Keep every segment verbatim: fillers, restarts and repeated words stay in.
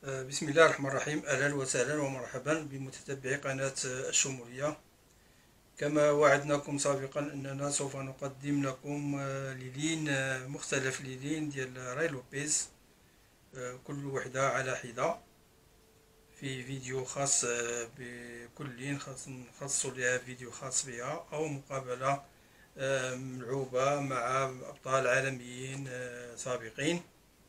آه، بسم الله الرحمن الرحيم. أهلا وسهلا ومرحبا بمتتبعي قناة آه، الشمولية. كما وعدناكم سابقا أننا سوف نقدم لكم آه، ليلين، آه، مختلف ليلين ديال راي لوبيز، آه، كل وحدة على حدة في فيديو خاص آه، بكل لين خاص نخصص لها فيديو خاص بها أو مقابلة آه، ملعوبة مع أبطال عالميين آه، سابقين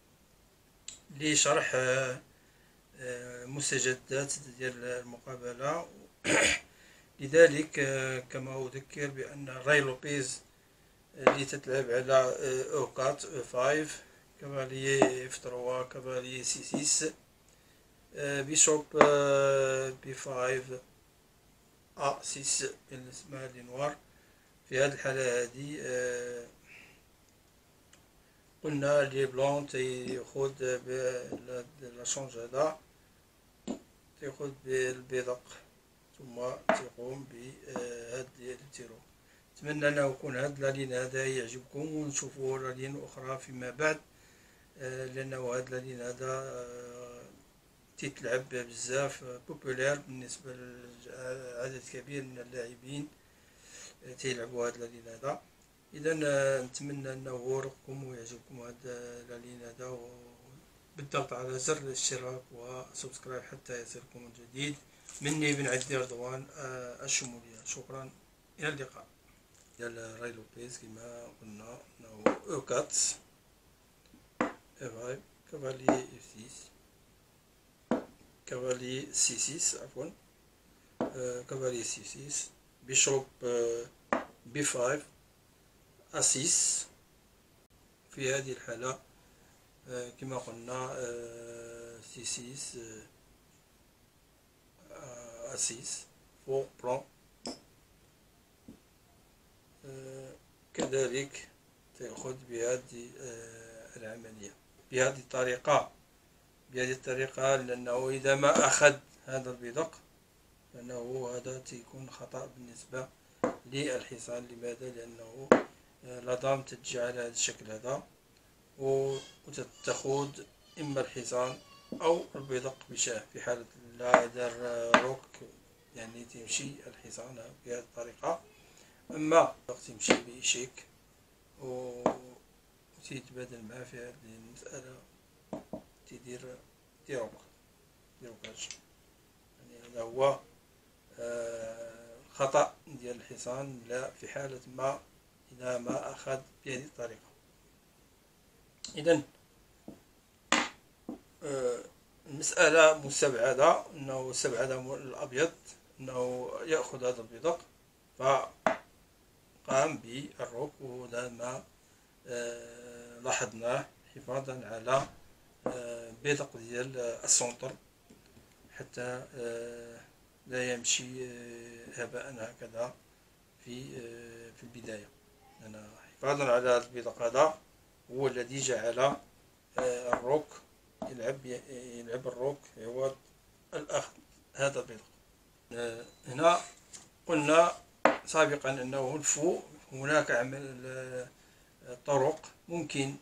لشرح آه، آه، مستجدات ديال المقابلة. لذلك آه، كما أذكر بأن راي لوبيز اللي تتلعب على آه، او أربعة او خمسة، كافاليي اف ثلاثة، كافاليي سي ستة، آه، بيشوب آه، بي خمسة ا ستة بالنسبة لنوار. في هذه الحالة هذه آه، قلنا لي بلون تيخد لا شونج هذا، تيخد بالبيدق ثم تقوم بهاد التيرو. نتمنى انه يكون هاد لالين هذا يعجبكم ونشوفوا لالين اخرى فيما بعد، آه، لانه هاد لالين هذا آه، تيتلعب بزاف، بوبولير بالنسبه لعدد كبير من اللاعبين آه، تيلعبوا هاد لالين هذا. اذا آه، نتمنى انه يورقكم ويعجبكم هاد لالين هذا، بالضغط على زر الاشتراك وسبسكرايب حتى يصلكم الجديد. مني بن عدي رضوان آه، الشمولية. شكرا، إلى اللقاء. ديال راي لوبيز كما قلنا انه او أربعة اف خمسة، كافالي اف ستة، كافالي سي ستة، عفوا آه، كافالي سي ستة، بيشوب آه، بي خمسة ا ستة. في هذه الحالة آه، كما قلنا آه، سي ستة ا ستة فوق بلان. آه، كذلك تأخذ بهذه آه، العملية بهذه الطريقة بهذه الطريقة لأنه إذا ما أخذ هذا البيدق فإنه هذا تيكون خطأ بالنسبة للحصان. لماذا؟ لأنه آه، لا دام تتجي على هذا الشكل هذا وتتخذ إما الحصان أو البيدق بشاه. في حالة لا دار روك يعني تمشي الحصان بهذه الطريقة، أما تمشي بإيشيك وتيتبادل معاه في هذه المسألة، تيدير ديروك ديروكاج. يعني هذا هو آه خطأ ديال الحصان لا في حالة ما إذا ما أخذ بهذه الطريقة. إذن آه المسألة مستبعدة، أنه استبعد الأبيض أنه يأخذ هذا البيدق، فقام بالروك، وهذا ما آه لاحظناه حفاظا على آه بيدق ديال السونتر حتى آه لا يمشي آه هباء هكذا في آه في البداية. أنا حفاظا على هذا البيدق هذا هو الذي جعل آه الروك يلعب يلعب الروك عوض الأخذ هذا البيدق. آه هنا قلنا سابقا أنه الفو هناك عمل طرق ممكن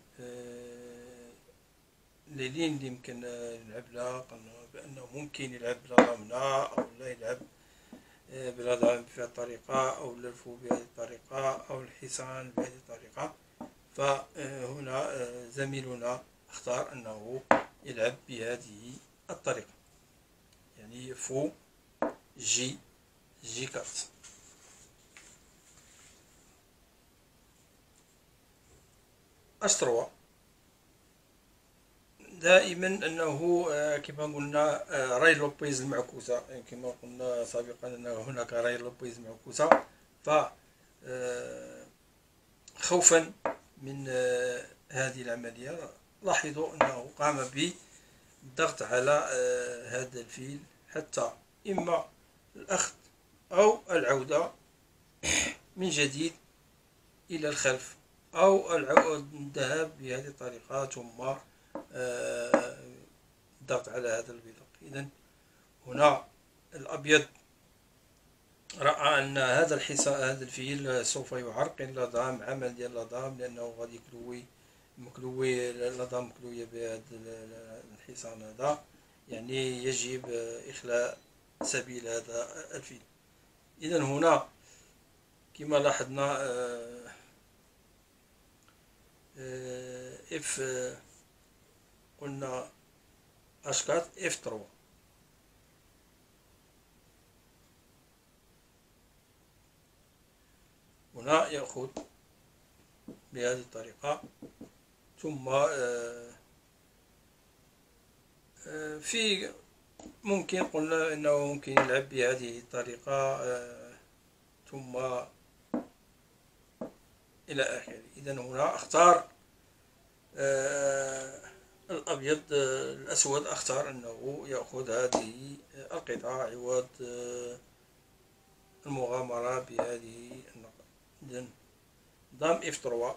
ليلين اللي يمكن يلعب لها. قلنا بأنه ممكن يلعب بلا ضامنة أو لا يلعب بلا ضامن بهذه الطريقة، أو الفو بهذه الطريقة، أو الحصان بهذه الطريقة. فهنا زميلنا اختار أنه يلعب بهذه الطريقة، يعني فو جي جي كات. اش ثلاثة دائما انه كما قلنا راي لوبيز المعكوسه، يعني كما قلنا سابقا ان هناك راي لوبيز معكوسه. ف خوفا من هذه العمليه لاحظوا انه قام بالضغط على هذا الفيل حتى اما الاخذ او العوده من جديد الى الخلف، او الذهاب بهذه الطريقه ثم الضغط على هذا البيدق. إذن هنا الأبيض رأى أن هذا الحصان هذا الفيل سوف يعرقل لدام عمل ديال لدام، لأنه غادي يكلوي مكلوي لدام مكلوية بهذا الحصان هذا. يعني يجب إخلاء سبيل هذا الفيل. إذا هنا كما لاحظنا اف قلنا اش أربعة اف ثلاثة، هنا يأخذ بهذه الطريقة، ثم في ممكن قلنا انه ممكن يلعب بهذه الطريقة ثم الى اخره. اذا هنا اختار الابيض الاسود، اختار انه يأخذ هذه القطعة عوض المغامرة بهذه النقطة. اذا دام اف ثلاثة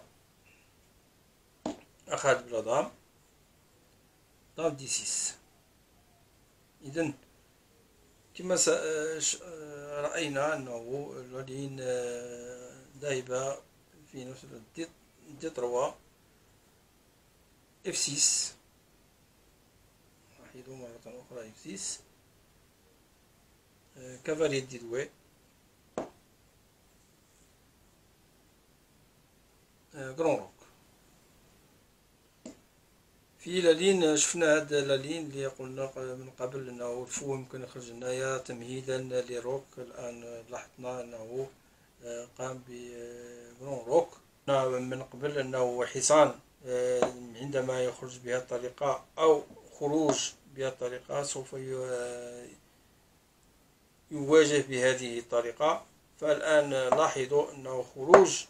اخذ بلا دام، دام دي ستة. اذا كما رأينا أنه اللاين ذاهبة في نفس دي ثلاثة اف ستة، لاحظوا مرة أخرى اف ستة، كافالي دي دوي، جرون روك. في لالين شفنا هاد لالين اللي قلنا من قبل انه الفو يمكن يخرج هنايا تمهيدا لروك. الان لاحظنا انه قام بجرون روك من قبل، انه حصان عندما يخرج بهذه الطريقة او خروج بهذه الطريقة سوف يواجه بهذه الطريقة. فالان لاحظوا انه خروج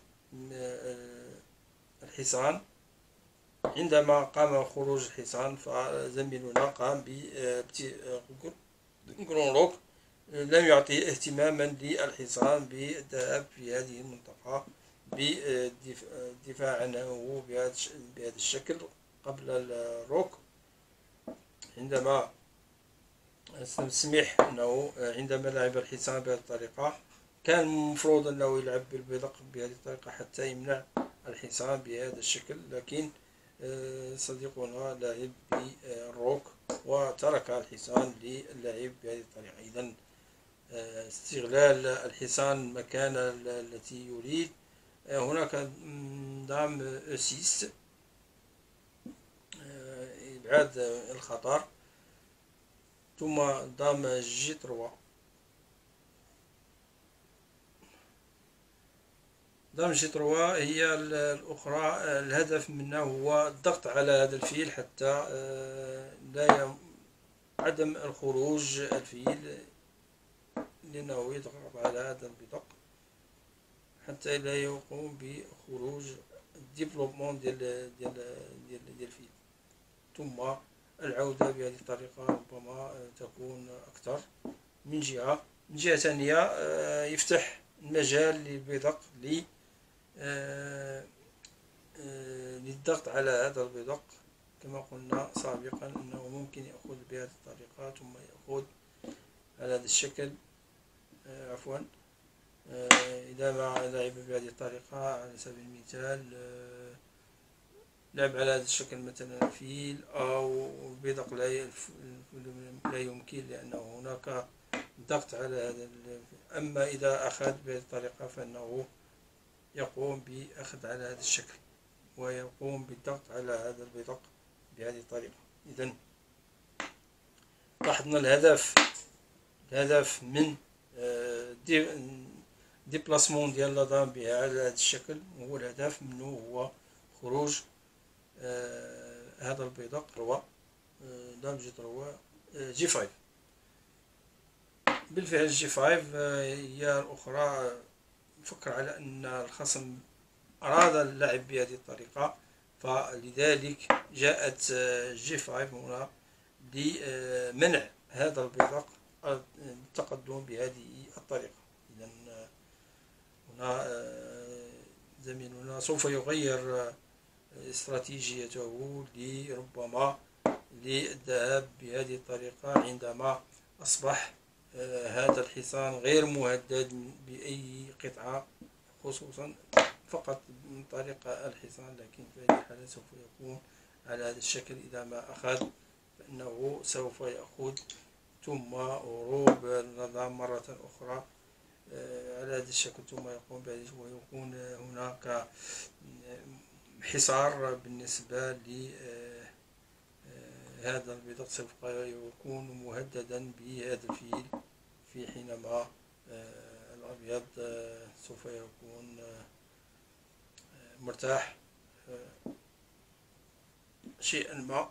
الحصان، عندما قام خروج الحصان فزميلنا قام ببتي جرون روك، لم يعطي اهتماما للحصان بالذهاب في هذه المنطقة بالدفاع عنه بهذا الشكل قبل الروك. عندما سمح انه عندما لعب الحصان بهذه الطريقة كان المفروض انه يلعب بالبيدق بهذه الطريقة حتى يمنع الحصان بهذا الشكل، لكن صديقنا لعب بالروك وترك الحصان للعب بهذه الطريقة. إذا استغلال الحصان المكانة التي يريد. هناك دام او ستة إبعاد الخطر، ثم دام جي ثلاثة، دام جي ثلاثة هي الأخرى. الهدف منها هو الضغط على هذا الفيل حتى لا يم... عدم الخروج الفيل، لأنه يضغط على هذا البيدق حتى لا يقوم بخروج الديفلوبمون ديال ديال ديال ديال الفيل. ثم العودة بهذه الطريقة ربما تكون أكثر من جهة. من جهة ثانية يفتح المجال للبيدق لي للضغط على هذا البيدق، كما قلنا سابقا أنه ممكن يأخذ بهذه الطريقة ثم يأخذ على هذا الشكل. عفوا إذا ما لعب بهذه الطريقة على سبيل المثال لعب على هذا الشكل مثلا الفيل أو البيدق لا لا يمكن، لأنه هناك ضغط على هذا. أما إذا أخذ بهذه الطريقة فإنه يقوم بأخذ على هذا الشكل ويقوم بالضغط على هذا البيدق بهذه الطريقة. إذا لاحظنا الهدف الهدف من دي ديبلاسمون ديال لادام على هذا الشكل، هو الهدف منه هو خروج هذا البيدق ثلاثة، دام جي ثلاثة جي خمسة. بالفعل جي خمسة هي الأخرى. نفكر على أن الخصم أراد اللعب بهذه الطريقة، فلذلك جاءت جي خمسة هنا لمنع هذا البيدق التقدم بهذه الطريقة. إذا هنا زميلنا سوف يغير استراتيجيته لربما للذهاب بهذه الطريقة عندما أصبح هذا الحصان غير مهدد بأي قطعة، خصوصا فقط من طريق الحصان، لكن في هذه الحالة سوف يكون على هذا الشكل إذا ما أخذ فإنه سوف يأخذ ثم هروب النظام مرة أخرى على هذا الشكل، ثم يقوم بذلك ويكون هناك حصار بالنسبة لهذا البيضق، سوف يكون مهددا بهذا الفيل في حينما الأبيض سوف يكون مرتاح شيئا ما.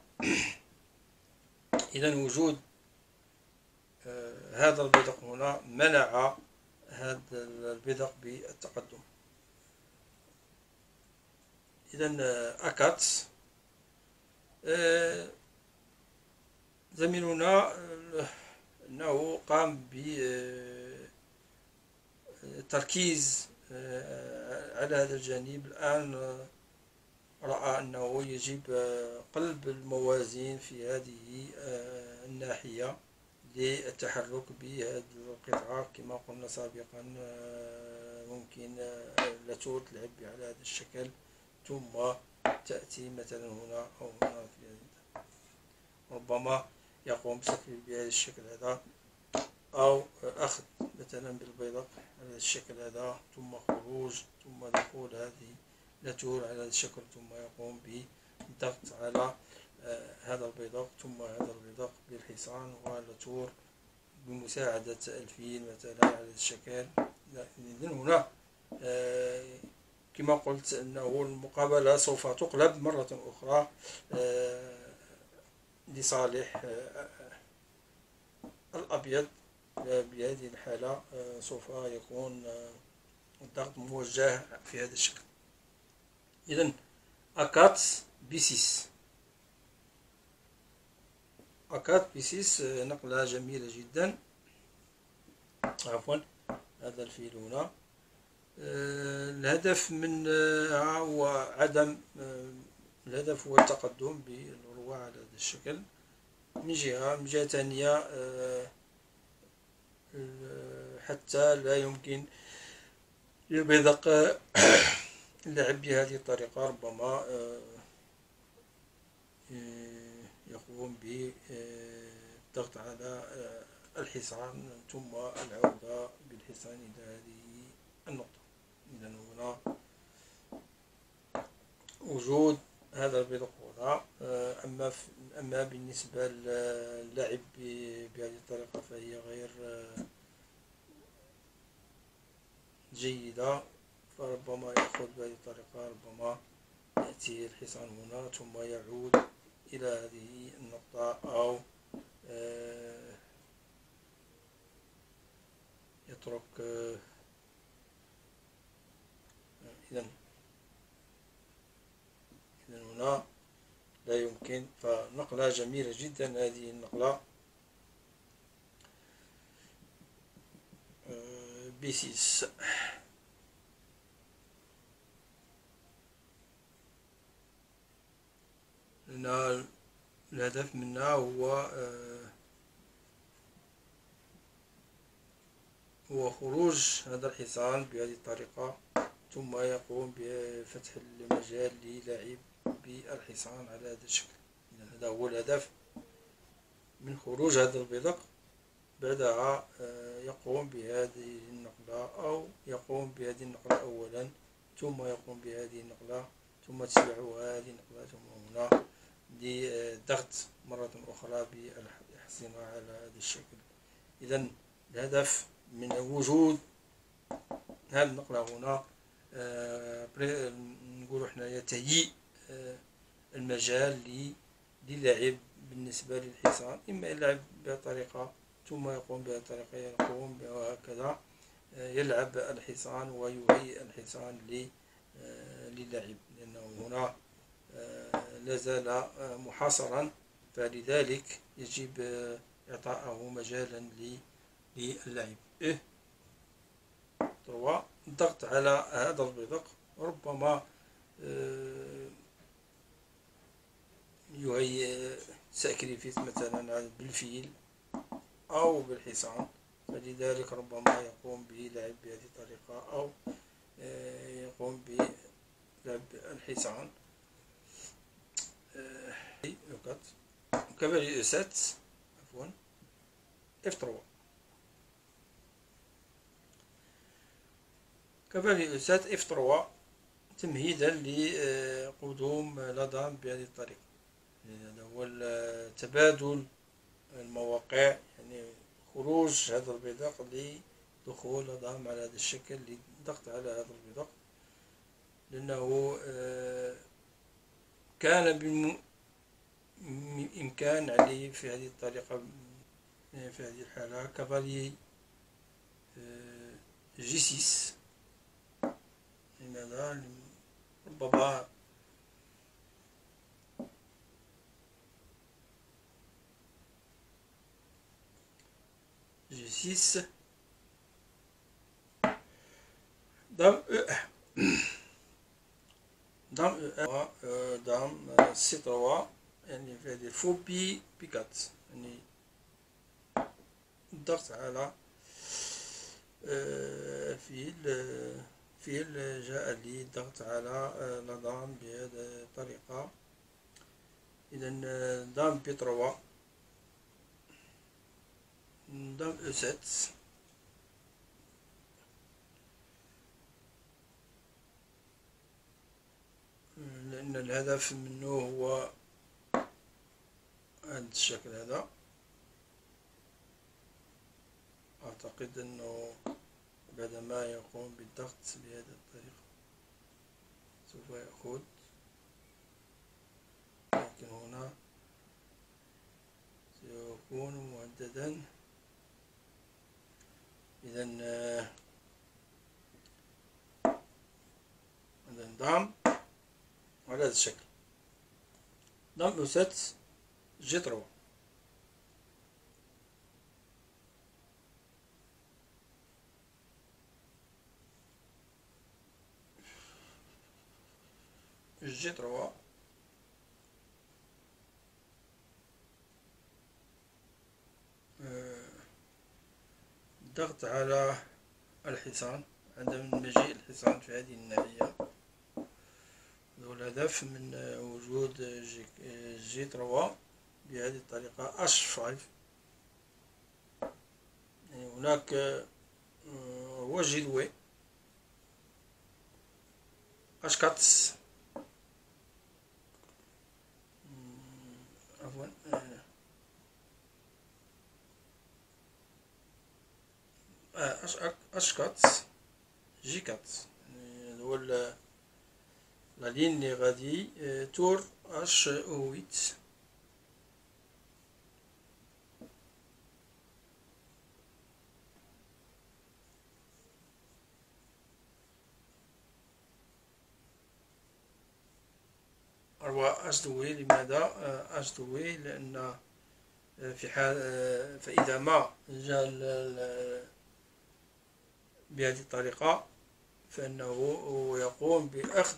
إذا وجود هذا البيضق هنا منع هذا البيضق بالتقدم. إذا أكات زميلنا أنه قام بتركيز على هذا الجانب. الآن رأى أنه يجب قلب الموازين في هذه الناحية للتحرك بهذه القطعة. كما قلنا سابقا ممكن لا تلعب على هذا الشكل ثم تأتي مثلا هنا أو هنا في هذا، ربما يقوم بسكب بهذا الشكل هذا، أو أخذ مثلا بالبيضق على هذا الشكل هذا ثم خروج ثم دخول هذه لتور على هذا الشكل، ثم يقوم بالضغط على هذا البيضق ثم هذا البيضق بالحصان والتور بمساعدة الفيل مثلا على هذا الشكل. إذن هنا كما قلت أنه المقابلة سوف تقلب مرة أخرى لصالح الأبيض. بهذه الحالة سوف يكون الضغط موجه في هذا الشكل. إذن أكات بيسيس، أكات بيسيس نقلة جميلة جدا. عفوا هذا الفيل هنا الهدف منها هو عدم الهدف هو التقدم بالروع على هذا الشكل من جهة. من جهة ثانية حتى لا يمكن للبيضق اللعب بهذه الطريقة، ربما يقوم بالضغط على الحصان ثم العودة بالحصان إلى هذه النقطة. إذا هنا وجود هذا البيضق هنا. أما أما بالنسبة للعب بهذه الطريقة فهي غير جيدة، فربما يأخذ بهذه الطريقة، ربما يأتي الحصان هنا ثم يعود إلى هذه النقطة أو يترك. إذن إذن هنا لا يمكن، فنقلة جميلة جدا هذه النقلة بيسيس. لأن الهدف منها هو هو خروج هذا الحصان بهذه الطريقة ثم يقوم بفتح المجال للعب بالحصان على هذا الشكل. إذن هذا هو الهدف من خروج هذا البيضق. بعدها يقوم بهذه النقلة أو يقوم بهذه النقلة أولا ثم يقوم بهذه النقلة ثم تتبعها هذه النقلة ثم هنا لضغط مرة أخرى بالحصينة على هذا الشكل. إذن الهدف من وجود هذه النقلة هنا نقول حنايا تهيئ المجال للعب بالنسبة للحصان، إما يلعب بطريقة ثم يقوم بهذه الطريقة، يقوم وهكذا يلعب الحصان ويهيئ الحصان للعب، لأنه هنا لازال محاصرا، فلذلك يجب إعطاءه مجالا للعب. إيه الضغط على هذا البيضق ربما يهيئ ساكريفيس مثلا بالفيل أو بالحصان، فلذلك ربما يقوم بلعب بهذه الطريقة أو يقوم بلعب الحصان. cavalier e sept عفوا اف ثلاثة cavalier e sept اف ثلاثة تمهيدا لقدوم لا دام بهذه الطريقة. هذا هو تبادل المواقع، يعني خروج هذا البيدق لدخول لا دام على هذا الشكل، للضغط على هذا البيدق، لأنه كان بالإمكان عليه في هذه الطريقة، في هذه الحالة كافالي جي ستة. لماذا؟ ربما جي ستة دام دام دام سي ثلاثة، يعني في هذه فو بي بي أربعة، يعني الضغط على فيل فيل جاء لي الضغط على لا دام بهذه الطريقة. إذا دام بي ثلاثة دام او سبعة، لأن الهدف منه هو هذا الشكل هذا. أعتقد أنه بعدما يقوم بالضغط بهذه الطريقة سوف يأخذ، لكن هنا سيكون مهددا. إذا إذا دام على هذا الشكل، دام او سبعة جي ثلاثة، جي ثلاثة الضغط على الحصان عندما مجيء الحصان في هذه الناحية. والهدف من وجود جي, جي ثلاثة بهذه الطريقة اش خمسة. يعني هناك هو جي دوي اش أربعة، عفوا اش اش أربعة جي أربعة، يعني هو لا لين اللي غادي تور اش او ثمانية. هو اش دوي. لماذا اش دوي؟ لأن في حال فإذا ما جاء بهذه الطريقة فإنه يقوم بأخذ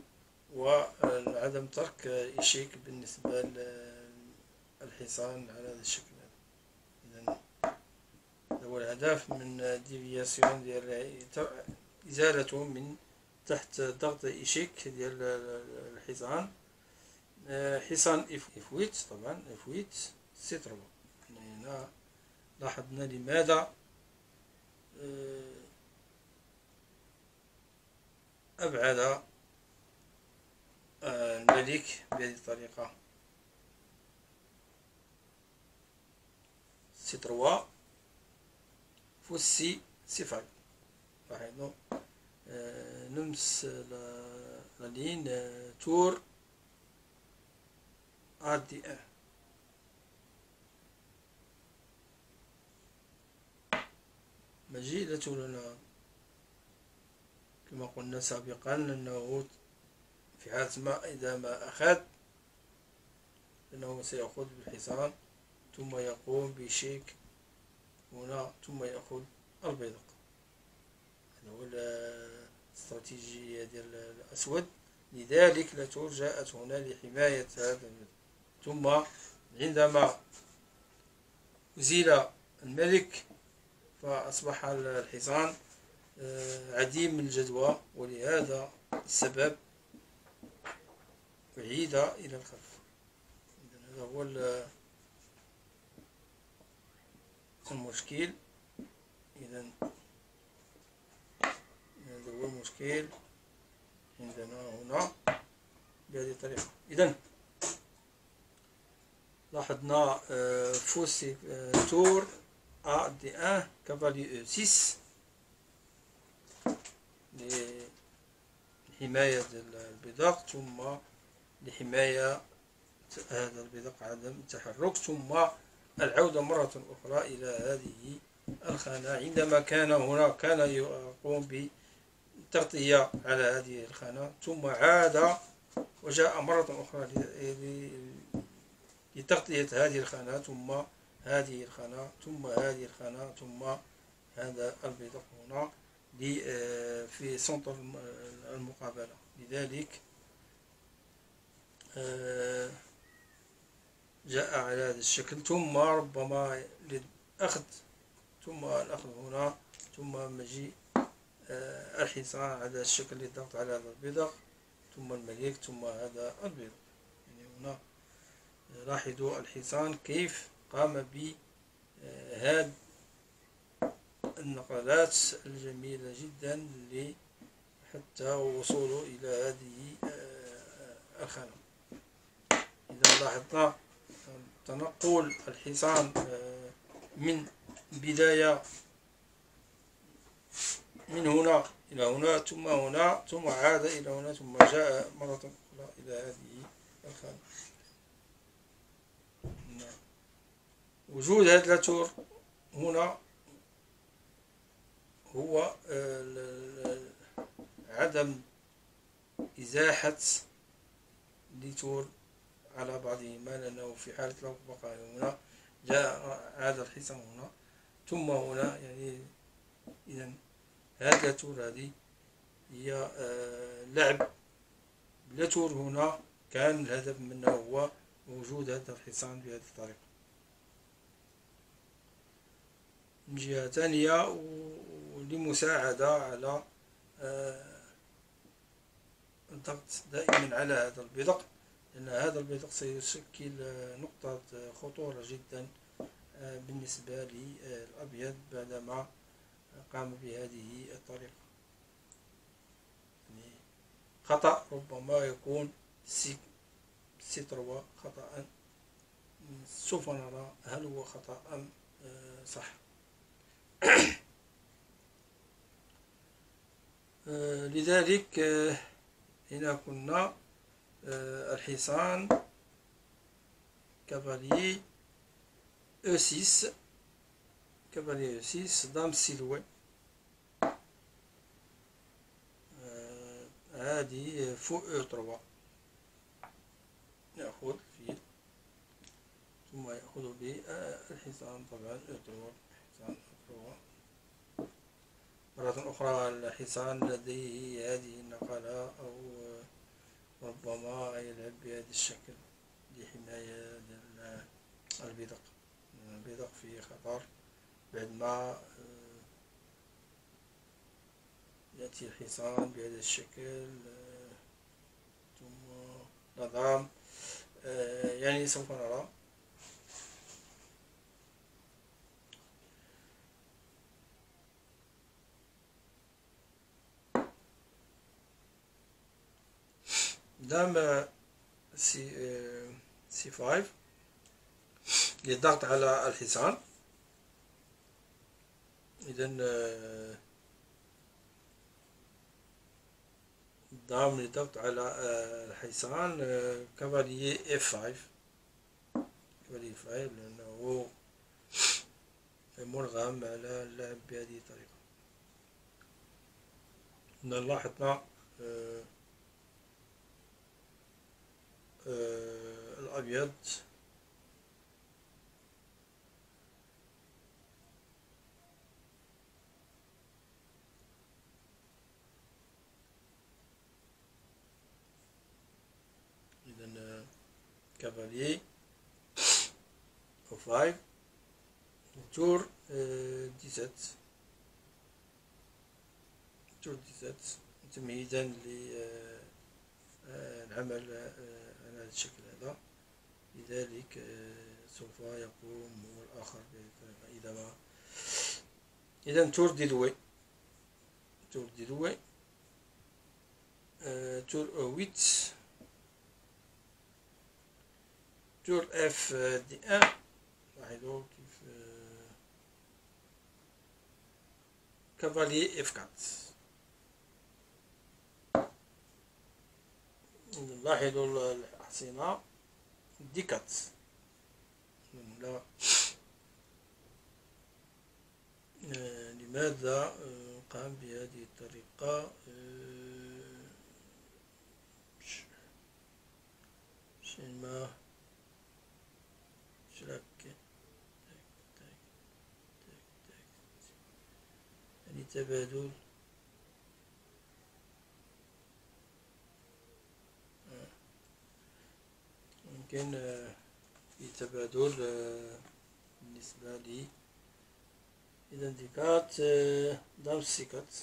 وعدم ترك إشيك بالنسبة للحصان على هذا الشكل. إذن هو الهدف من ديفياسيون ديال إزالته من تحت ضغط إشيك ديال الحصان. حصان اف ثمانية طبعا، اف ثمانية سي ثلاثة. هنا لاحظنا لماذا أبعد الملك بهذه الطريقة. سي ثلاثة فو سي سي خمسة. لاحظوا نمس لا لين تور ا دي واحد. مجيئة لنا كما قلنا سابقا أنه في حالة ما إذا ما أخذ فإنه سيأخذ بالحصان ثم يقوم بشيك هنا ثم يأخذ البيدق. هذا هو الاستراتيجية ديال الأسود. لذلك لاتور جاءت هنا لحماية هذا البيدق. ثم عندما أزيل الملك فأصبح الحصان عديم الجدوى، ولهذا السبب أعيد إلى الخلف. هذا هو المشكل. إذا هذا هو المشكل عندنا هنا بهذه الطريقة. إذا لاحظنا فوسي تور A D un cavalier E six لحماية البيدق، ثم لحماية هذا البيدق عدم التحرك، ثم العودة مرة أخرى إلى هذه الخانة. عندما كان هنا كان يقوم بالتغطية على هذه الخانة، ثم عاد وجاء مرة أخرى لتغطية هذه الخانة، ثم هذه الخانة، ثم هذه الخانة، ثم هذا البيدق هنا في سنتر المقابلة. لذلك جاء على هذا الشكل، ثم ربما للأخذ، ثم الأخذ هنا، ثم مجيء الحصان على هذا الشكل للضغط على هذا البيدق، ثم الملك، ثم هذا البيدق. يعني هنا لاحظوا الحصان كيف قام بهذه النقلات الجميلة جدا حتى وصوله إلى هذه الخانة. إذا لاحظنا تنقل الحصان من بداية من هنا إلى هنا، ثم هنا، ثم عاد إلى هنا، ثم جاء مرة أخرى إلى هذه الخانة. وجود هذا التور هنا هو عدم إزاحة لتور على بعضهما، لأنه في حالة لو بقى هنا جاء هذا الحصان هنا ثم هنا، يعني إذا هذا التور هذه هي لعب بلا تور هنا، كان الهدف منه هو وجود هذا الحصان بهذه الطريقة. من جهة ثانية ولمساعدة على الضغط دائما على هذا البيدق، لأن هذا البيدق سيشكل نقطة خطورة جدا بالنسبة للأبيض بعدما قام بهذه الطريقة. يعني خطأ ربما يكون سي سي تروا خطأ، سوف نرى هل هو خطأ أم صح. لذلك هنا كنا الحصان كافاليي E six، كافاليي E six، دام سيلوي، هذه فوق E trois، يأخذ الفيل ثم يأخذ بالحصان طبعا E trois، حصان E trois. مرة أخرى الحصان لديه هذه النقلة، أو ربما يلعب بهذا الشكل لحماية البيدق. البيدق في خطر بعدما يأتي الحصان بهذا الشكل، ثم نظام يعني سوف نرى. دام سي سي خمسة للضغط على الحصان. إذا دام للضغط على الحصان كافاليي اف خمسة، كافاليي خمسة، لأنه مرغم على اللعب بهذه الطريقة. لاحظنا الأبيض إذن كافاليي أو خمسة، تور ديزات، تور ديزات، تمهيدا للعمل على هذا الشكل هذا. لذلك سوف يقوم الآخر بهذه الطريقة. إذا ما إذا تور ديدوي تور ديدوي آه تور ويت تور اف دي ان. لاحظوا كيف آه كافالي اف أربعة. لاحظوا الحصينة دي كات. لا آه لماذا آه قام بهذه الطريقة؟ آه شما شراك تاك تاك تاك تاك يعني تبادل آه. ممكن آه في تبادل آه بالنسبة لي. إذا ديكات آه دام سيكات.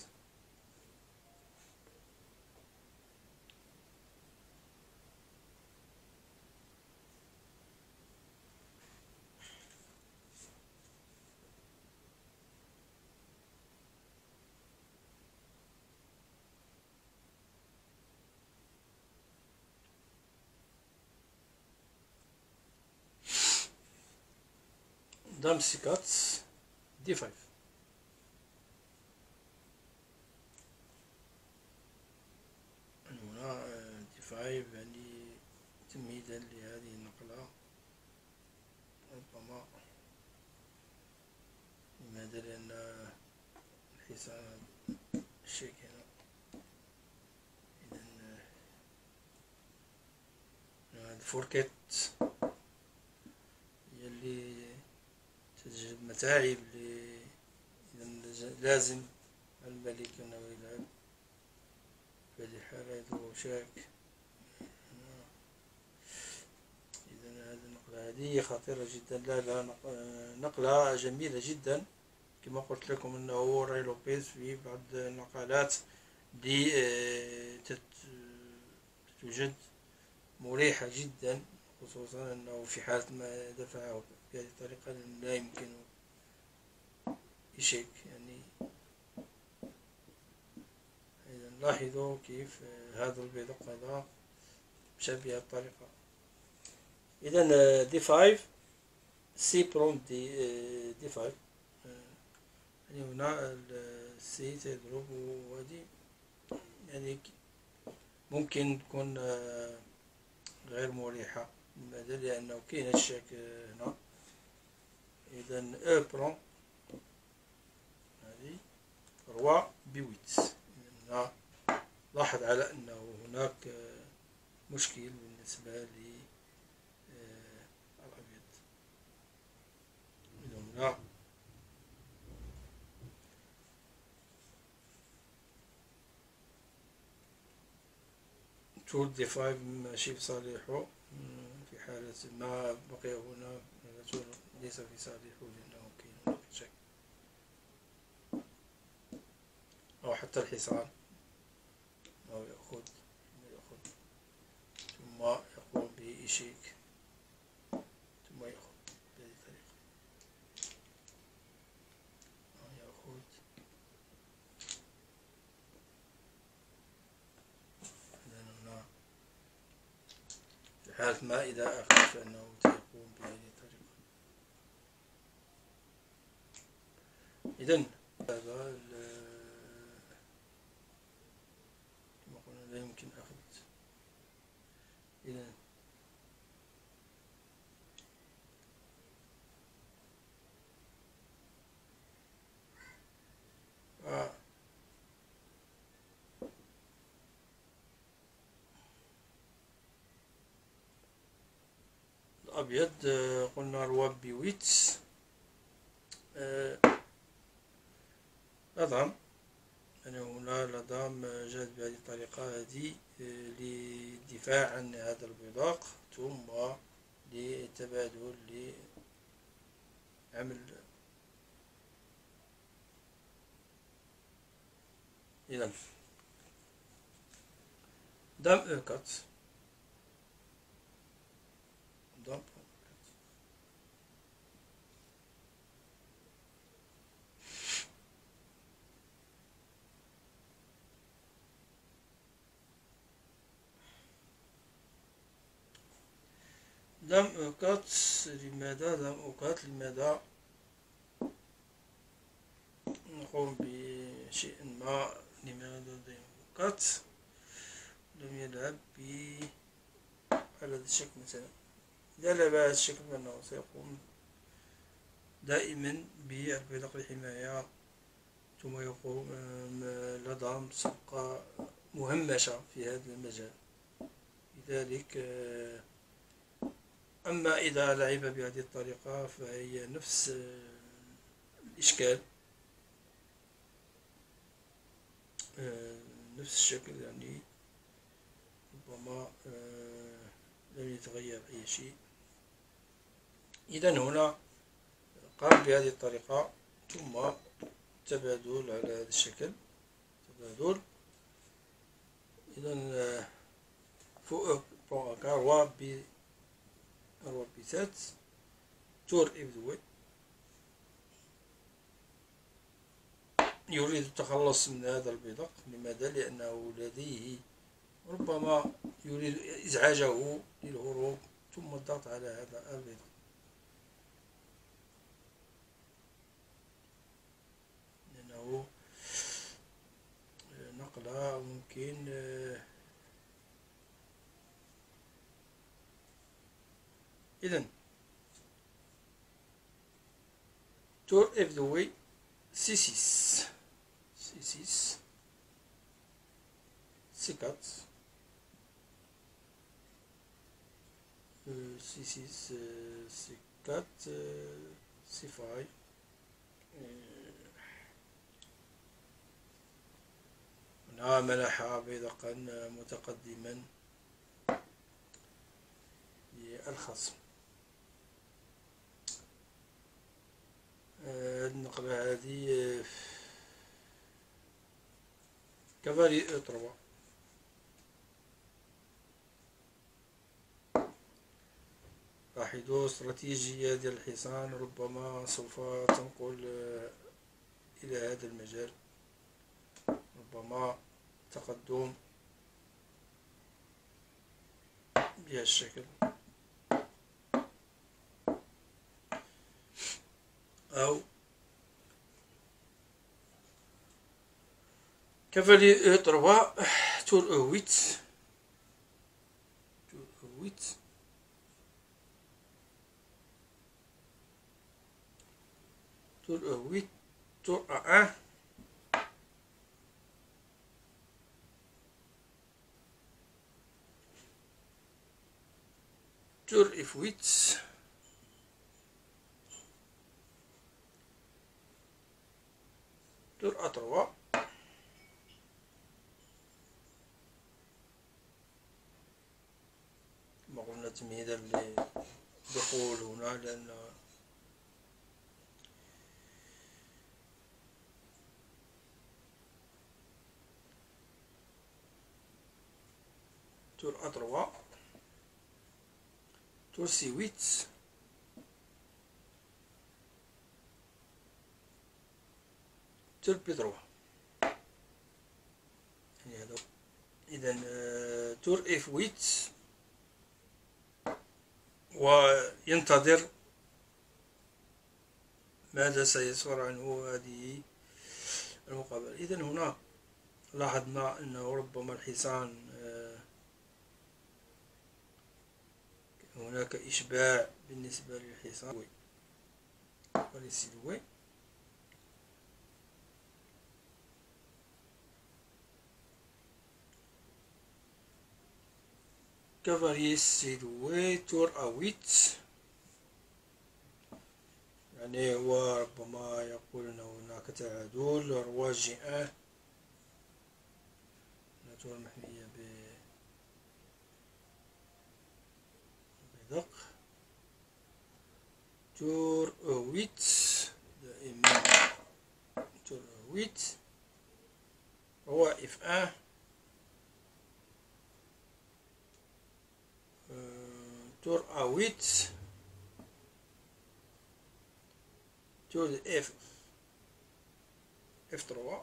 دام سيكات دي خمسة. هنا دي خمسة يعني تمهيدا لهذه النقلة. ربما لماذا؟ لأن الحصان الشيك هنا. إذا الفوركيت هي اللي تجلب متاعب. إذا لازم الملك أنه يلعب في هذه الحالة يضرب شاك. إذا هذه النقلة هذه خطيرة جدا. لا لا نقلة جميلة جدا. كما قلت لكم أنه راي لوبيز في بعض النقالات دي توجد مريحة جدا، خصوصا أنه في حالة ما دفعه بهذه الطريقة لا يمكن يشيك يعني. إذا لاحظوا كيف هذا البيدق هذا مشى بهذه الطريقة. إذا دي خمسة سي برون دي دي خمسة يعني هنا السي تضرب وهذه يعني ممكن تكون غير مريحة. لماذا؟ لأنه كاين الشاك هنا. إذا أو برون هذه روا بويت. هنا لاحظ على أنه هناك مشكل بالنسبة للأبيض. إذا هنا تور دي خمسة ماشي في صالحه. في حالة ما بقي هنا تور ليس في صالحه لأنه كاين هناك شك، أو حتى الحصان أو يأخذ يأخذ ثم يقوم بإيشيك ثم يأخذ بهذه الطريقة. يأخذ هنا في حالة ما إذا أخذ فإنه سيقوم بهذه الطريقة. إذن هذا كما قلنا لا يمكن أخذ. إذن آه. الأبيض قلنا رواب بويت لضام. يعني هنا لضام جاءت بهذه الطريقة هذه للدفاع عن هذا البيداق ثم للتبادل لعمل. إذا دام أو كات دام لم أقط. لماذا لم أقط؟ لماذا نقوم بشيء ما؟ لماذا لم أقط؟ لم يلعب ب على هذا الشكل مثلا. إذا لعب على هذا الشكل فإنه سيقوم دائما بالبيدق للحماية، ثم يقوم لدى تبقى مهمشة في هذا المجال. لذلك أما إذا لعب بهذه الطريقة فهي نفس الإشكال، نفس الشكل، يعني ربما لم يتغير أي شيء. إذن هنا قام بهذه الطريقة ثم تبادل على هذا الشكل، تبادل. إذن فوق روا ب روا بسات تور إف دوي يريد التخلص من هذا البيدق. لماذا؟ لأنه لديه ربما يريد إزعاجه للهروب ثم الضغط على هذا البيدق. لأنه نقلة ممكن إذن تور إف دوي سي سيس سي سيس سي كات سي سيس سي كات سي فاي. هنا منح بيدقا متقدما للخصم. النقلة هذه كفالي أتروا راح يدوس استراتيجية ديال الحصان، ربما سوف تنقل إلى هذا المجال، ربما تقدم بهذا الشكل، أو كفالي تروا تور أويت تور أويت تور أويت تور أ تور إف ويت تور أ تروا كما قلنا تمهيدا للدخول هنا، لأن تور أ تروا تور سي ويت تور بي تروا. يعني هذا إذن تور إف ويت وينتظر ماذا سيصدر عنه هذه المقابلة. إذن هنا لاحظنا أنه ربما الحصان هناك إشباع بالنسبة للحصان وللسيلوي. كافالي سيلوي تور أويت، يعني هو ربما يقول أن هناك تعادل. روا جي أن تور محمية ببيدق تور أويت، دائما تور أويت. روا إف أن تور أويت تور إف إف تروا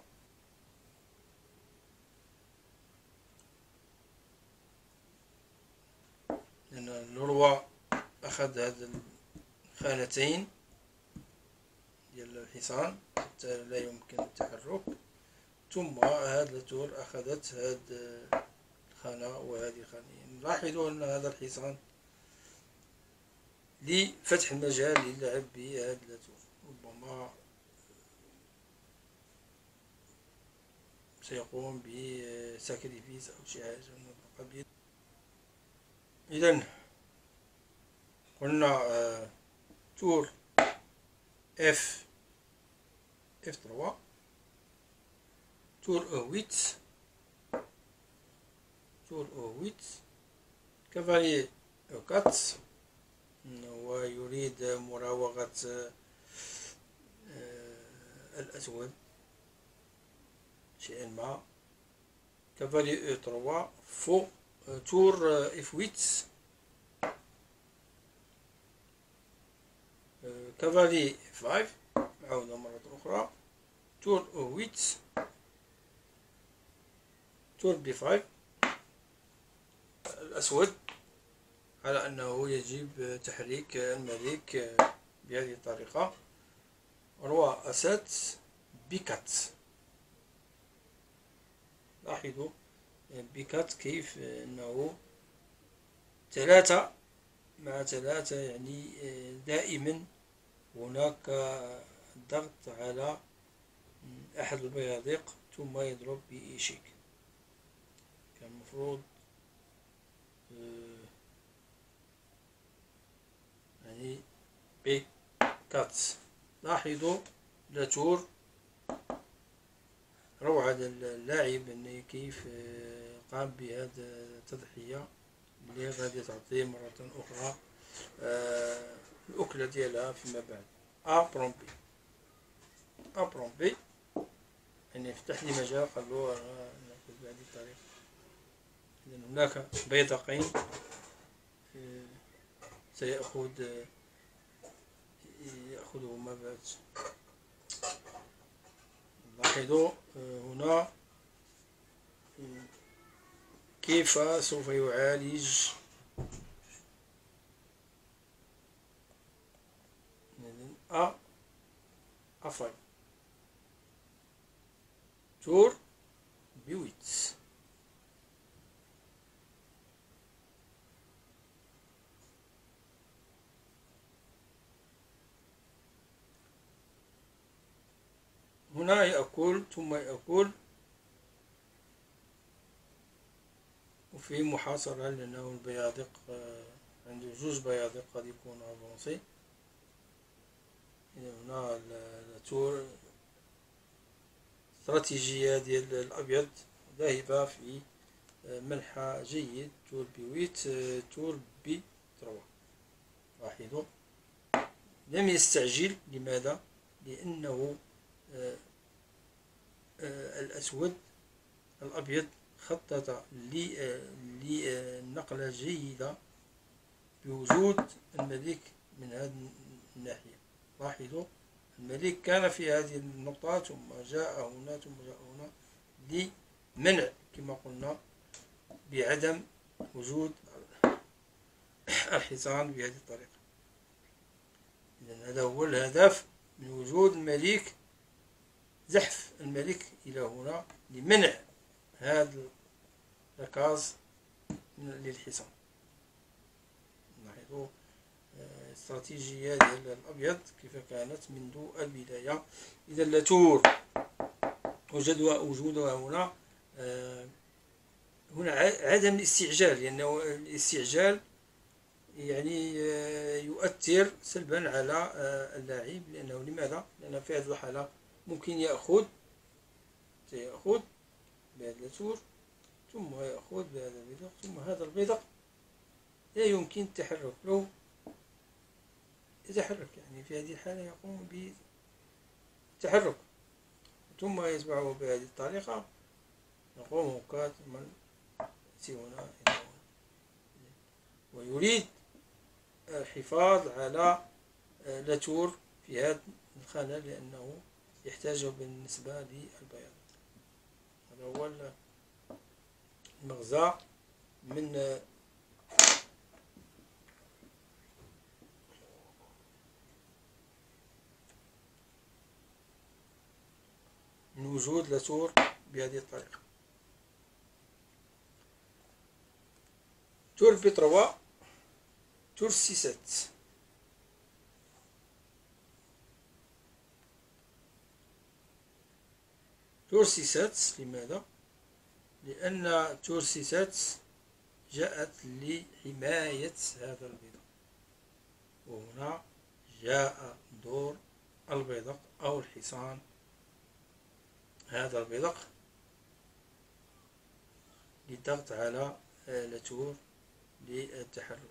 لأن الروا أخذ هذا الخانتين ديال الحصان حتى لا يمكن التحرك، ثم هذا التور أخذت هذه الخانة وهذه الخانة. نلاحظ أن هذا الحصان لفتح المجال للعب بهذا التور، ربما سيقوم بساكريفيس أو شي حاجة من القبيل. إذن قلنا آه تور اف اف ثلاثة، تور او ثمانية، تور او ثمانية، كافالي او أربعة، ويريد مراوغة آه الأسود شيئا ما. كافالي او ثلاثة فوق تور اف ثمانية، كافالي اف خمسة، عودة مرة أخرى، تور او ثمانية، تور بي خمسة. الأسود على أنه يجب تحريك الملك بهذه الطريقة. روا أسد بكات، لاحظوا بكات كيف أنه ثلاثة مع ثلاثة، يعني دائما هناك ضغط على أحد البيادق ثم يضرب بإيشيك. كان المفروض يعني بكات. لاحظوا لاتور روعة اللاعب أن كيف قام بهذه التضحية اللي غادي تعطيه مرة أخرى الأكلة ديالها فيما بعد. أ برومبي أ برومبي يعني يفتح لي مجال، خلوه نأخذ بهذه الطريقة. إذن هناك بيدقين سيأخذ يأخذهما بعد. لاحظوا هنا كيف سوف يعالج أ أفاي تور بويت. هنا يأكل ثم يأكل، وفي محاصرة لأنه البيادق عنده جوج بيادق قد يكونوا افونسي. هنا التور استراتيجية ديال الأبيض ذاهبة في منحى جيد. تور بويت، تور بي ثلاثة. لاحظوا لم يستعجل. لماذا؟ لأنه آه آه الأسود الأبيض خطط لنقلة جيدة بوجود الملك من هذه الناحية. لاحظوا الملك كان في هذه النقطة ثم جاء هنا ثم جاء هنا لمنع كما قلنا بعدم وجود الحصان بهذه الطريقة. إذن هذا هو الهدف من وجود الملك، زحف الملك إلى هنا لمنع هذا الركاز للحصان. لاحظوا الاستراتيجية ديال الأبيض كيف كانت منذ البداية. إذا لاتور وجدوا وجودها هنا هنا عدم الاستعجال، لأنه الاستعجال يعني يؤثر سلبا على اللاعب. لأنه لماذا؟ لأنه في هذه الحالة ممكن يأخذ سيأخذ بهذا اللاتور ثم يأخذ بهذا البيدق، ثم هذا البيدق لا يمكن التحرك له، يتحرك يعني في هذه الحالة يقوم بالتحرك ثم يتبعه بهذه الطريقة. يقوم هكا ثم يأتي هنا ويريد الحفاظ على لاتور في هذه الخانة لأنه يحتاجه بالنسبة للبياض. هذا هو المغزى من لوجود لاتور بهذه الطريقة. تور بي تروا، تور سي سات. تور سي سات لماذا؟ لأن تور سي سات جاءت لحماية هذا البيضق، وهنا جاء دور البيضق أو الحصان هذا البيضق للضغط على لاتور للتحرك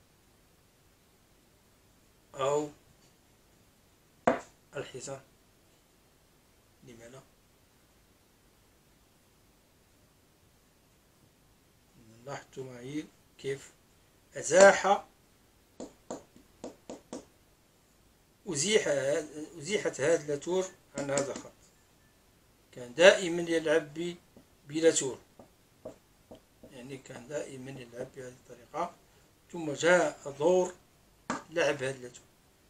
أو الحصان. لماذا؟ لاحظتوا معي كيف أزاح أزيح أزيحت هذا لاتور عن هذا الخط. كان دائما يلعب بلاتور، يعني كان دائما يلعب بهذه الطريقة، ثم جاء دور لعب هذا لاتور.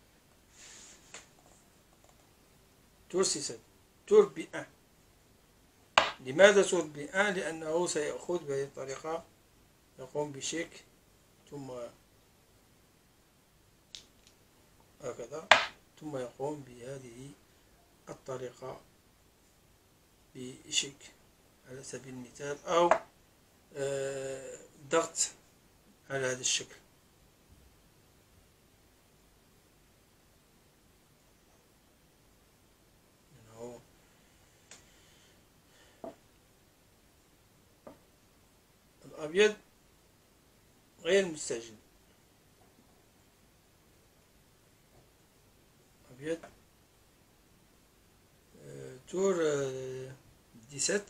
تور سي سات، تور بي ان. لماذا تور بي ان؟ لأنه سيأخذ بهذه الطريقة، يقوم بشيك ثم هكذا، ثم يقوم بهذه الطريقة بشيك على سبيل المثال، أو ضغط على هذا الشكل. الأبيض غير مستعجل، أبيض تور ديسات.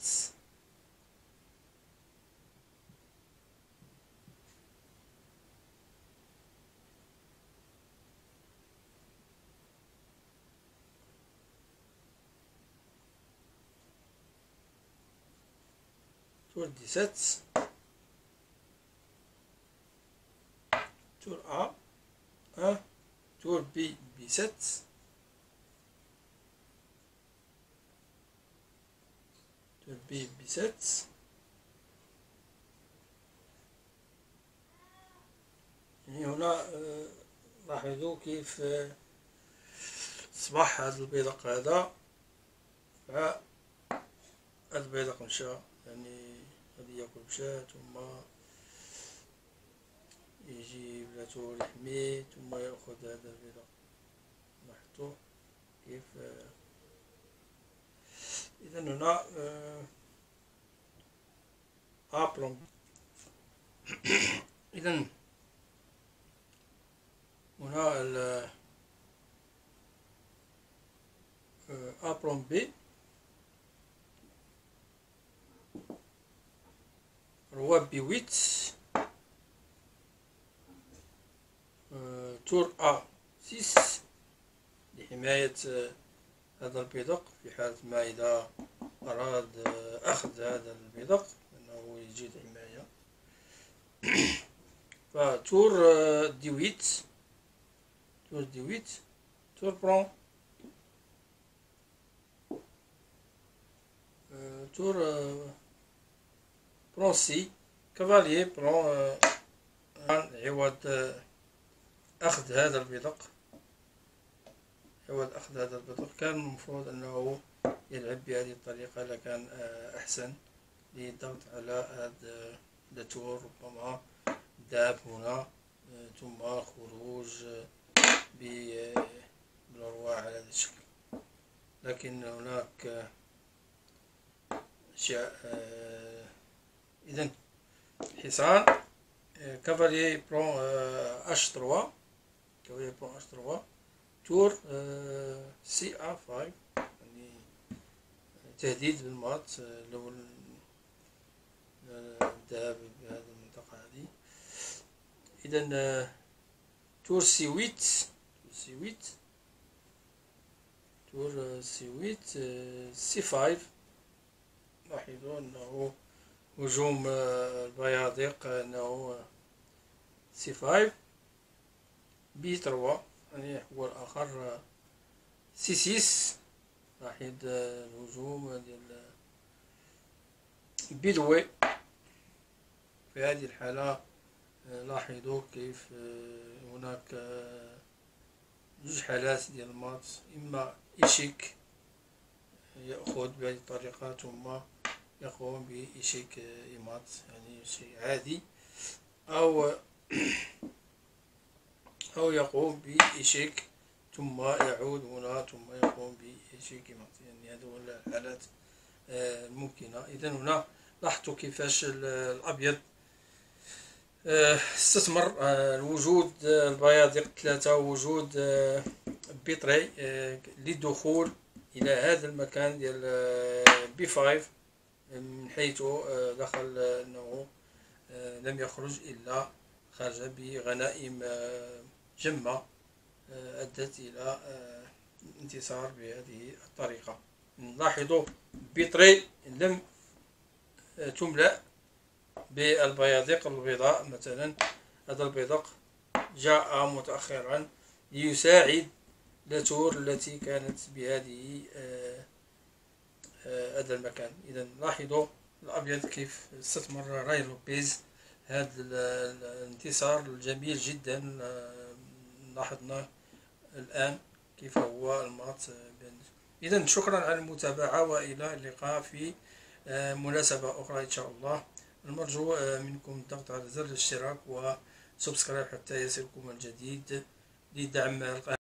تور ديسات، تور A un، تور B بي سبعة، تور B بي سبعة. يعني هنا لاحظوا كيف أصبح هذا البيدق هذا، البيدق مشى، يعني غادي ياكل مشى، ثم يجي بلاتور يحميه، ثم يأخذ هذا البيضة. لاحظتوا كيف؟ إذا هنا أبلون. إذا هنا ال أبلون بي، روا بي ويت، تور أ ستة لحماية هذا البيدق في حالة ما إذا أراد أخذ هذا البيدق أنه يجد حماية. فتور ديويت، تور ديويت، تور برون، تور برون سي، كافاليي برون عوض أخذ هذا البيدق. عوض أخذ هذا البيدق كان المفروض أنه يلعب بهذه الطريقة لكان أحسن للضغط على هذا التور. ربما ذهب هنا ثم خروج بالروا على هذا الشكل، لكن هناك أشياء. إذن حصان كافاليي برون اش ثلاثة، كافاليي برون اش ثلاثة، تور سي ا خمسة، يعني تهديد بالمات لو الذهاب بهذه المنطقة هذه. إذن تور سي ثمانية، تور سي ثمانية، تور سي ثمانية، سي خمسة. لاحظوا أنه هجوم البيادق أنه سي خمسة، بي ثلاثة، يعني هو الآخر سي ستة، لاحظ الهجوم ديال البدوي. في هذه الحالة لاحظوا كيف هناك جوج حالات ديال المات، إما إيشيك يأخذ بهذه الطريقة ثم يقوم بإيشيك إيمات، يعني شيء عادي، أو أو يقوم بإيشيك ثم يعود هنا ثم يقوم بإيشيك إيمات، يعني هذو الحالات الممكنة. إذا هنا لاحظتوا كيفاش الأبيض استثمر وجود البياضيق ثلاثة ووجود بيطري للدخول إلى هذا المكان ديال بي خمسة، من حيث دخل أنه لم يخرج إلا خرج بغنائم جمة أدت إلى الانتصار بهذه الطريقة. نلاحظوا بيطري لم تملأ بالبياضيق البيضاء مثلا، هذا البيضق جاء متأخرا ليساعد لاتور التي كانت بهذه هذا المكان. إذا لاحظوا الأبيض كيف استثمر راي لوبيز هذا الانتصار الجميل جدا، لاحظنا الآن كيف هو المات. إذا شكرا على المتابعة، وإلى اللقاء في مناسبة أخرى إن شاء الله. المرجو منكم الضغط على زر الاشتراك وسبسكرايب حتى يصلكم الجديد لدعم القناة.